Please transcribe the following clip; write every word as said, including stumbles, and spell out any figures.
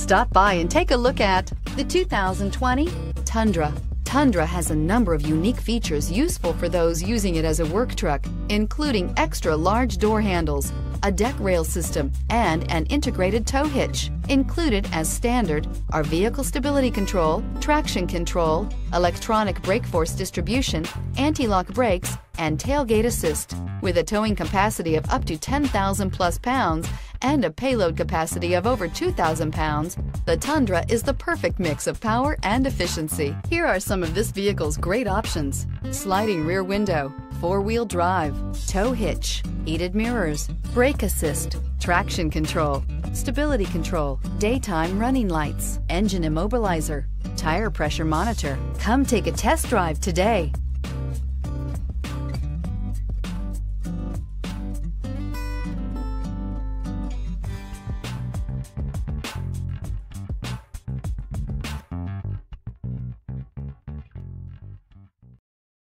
Stop by and take a look at the two thousand twenty Tundra. Tundra has a number of unique features useful for those using it as a work truck, including extra large door handles, a deck rail system, and an integrated tow hitch. Included as standard are vehicle stability control, traction control, electronic brake force distribution, anti-lock brakes, and tailgate assist. With a towing capacity of up to ten thousand plus pounds and a payload capacity of over two thousand pounds, the Tundra is the perfect mix of power and efficiency. Here are some of this vehicle's great options: sliding rear window, four-wheel drive, tow hitch, heated mirrors, brake assist, traction control, stability control, daytime running lights, engine immobilizer, tire pressure monitor. Come take a test drive today.